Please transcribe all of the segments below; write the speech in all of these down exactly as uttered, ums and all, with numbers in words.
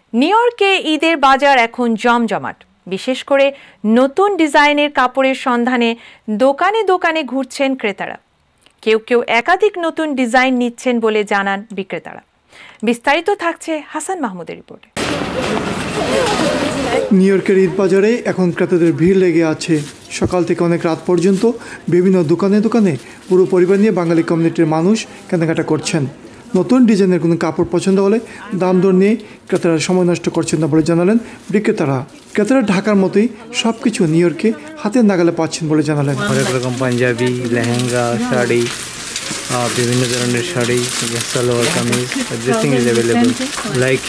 New ইয়র্কে ঈদের বাজার এখন জমজমাট। বিশেষ করে নতুন ডিজাইনের কাপড়ের সন্ধানে দোকানে দোকানে ঘুরছেন ক্রেতারা। কেউ কেউ একাধিক নতুন ডিজাইন নিচ্ছেন বলে জানান বিক্রেতারা। বিস্তারিত থাকছে হাসান মাহমুদের রিপোর্টে। নিউ ইয়র্কের ঈদ বাজারে এখন ক্রেতাদের ভিড় লেগে আছে। সকাল থেকে অনেক রাত পর্যন্ত বিভিন্ন দোকানে দোকানে পুরো পরিবার নিয়ে বাঙালি কমিউনিটির মানুষ কেনাকাটা করছেন। নতুন ডিজাইনের কোনো কাপড় পছন্দ হলে দাম দর নিয়ে ক্রেতারা সময় নষ্ট করছেন না বলে জানালেন বিক্রেতারা। ক্রেতারা ঢাকার মতোই সব কিছু নিউ ইয়র্কে হাতের নাগালে পাচ্ছেন বলে জানালেন। অনেক রকম পাঞ্জাবি, লেহেঙ্গা, শাড়ি, বিভিন্ন ধরনের sari, salwar kameez, everything is available. Like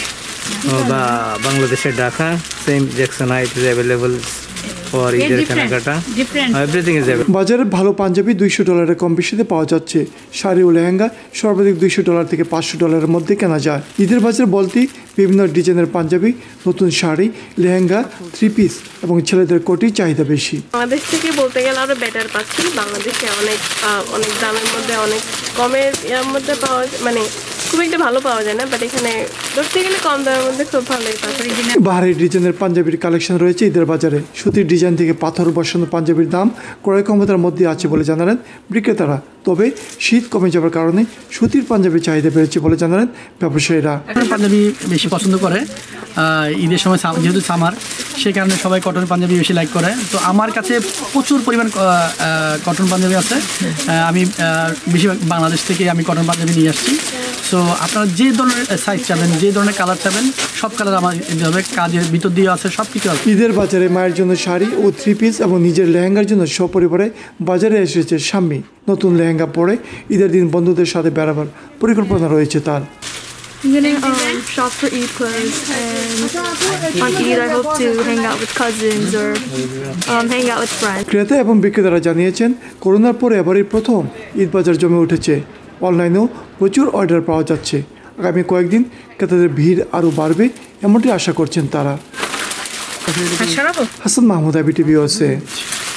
বাংলাদেশের Dhaka, same Jackson Heights is available for ঈদের কেনাকাটা। Everything is available. বাজারে ভালো পাঞ্জাবি দুইশো ডলারের কম বেশিতে পাওয়া যাচ্ছে। শাড়ি ও লেহেঙ্গা সর্বাধিক দুইশো ডলার থেকে পাঁচশো ডলারের মধ্যে কেনা যায়। ঈদের বাজার বলতেই বিভিন্ন ডিজাইনের পাঞ্জাবি, নতুন শাড়ি, লেহেঙ্গা, থ্রি পিস এবং ছেলেদের কোটি চাহিদা বেশি। বাংলাদেশ থেকে বলতে গেলে আরো বেটার পাচ্ছি। বাংলাদেশে অনেক অনেক দামের মধ্যে, অনেক কমের এর মধ্যে পাওয়া যায়, মানে খুব একটা ভালো পাওয়া যায় না, বাট এখানে ধরতে গেলে কম দামের মধ্যে খুব ভালোই পাচ্ছি। বাহারি ডিজাইনের পাঞ্জাবির কালেকশন রয়েছে ঈদের বাজারে। সুতির ডিজাইন থেকে পাথর বসানো পাঞ্জাবির দাম ক্রয় ক্ষমতার মধ্যে আছে বলে জানালেন বিক্রেতারা। তবে শীত কমে যাওয়ার কারণে সুতির পাঞ্জাবির চাহিদা বেড়েছে বলে জানালেন ব্যবসায়ীরা। পাঞ্জাবি বেশি পছন্দ করে ঈদের সময়, যেহেতু সামার, সেই কারণে সবাই কটন পাঞ্জাবি বেশি লাইক করে। তো আমার কাছে প্রচুর পরিমাণ কটন পাঞ্জাবি আছে। আমি বেশিরভাগ বাংলাদেশ থেকে আমি কটন পাঞ্জাবি নিয়ে আসছি। সো আপনারা যে ধরনের সাইজ চাবেন, যে ধরনের কালার চাবেন, সব কালার আমার দিতে হবে। কাজের ভিতর দিয়ে আছে, সব কিছু আছে। ঈদের বাজারে মায়ের জন্য শাড়ি ও থ্রি পিস এবং নিজের লেহেঙ্গার জন্য সপরিবারে বাজারে এসেছে স্বামী। নতুন লেহেঙ্গা পরে ঈদের দিন বন্ধুদের সাথে বেড়াবার পরিকল্পনা রয়েছে তার। I'm gonna um, shop for Eid clothes, and on Eid I hope to hang out with cousins or um, hang out with friends. ক্রেতা এবং বিক্রেতারা জানিয়েছেন, করোনার পরে এবারই প্রথম ঈদ বাজার জমে উঠেছে। অনলাইনেও প্রচুর অর্ডার পাওয়া যাচ্ছে। আগামী কয়েকদিন ক্রেতাদের ভিড় আরও বাড়বে এমনটি আশা করছেন তারা। হাসান মাহমুদ, আইবিটিভি।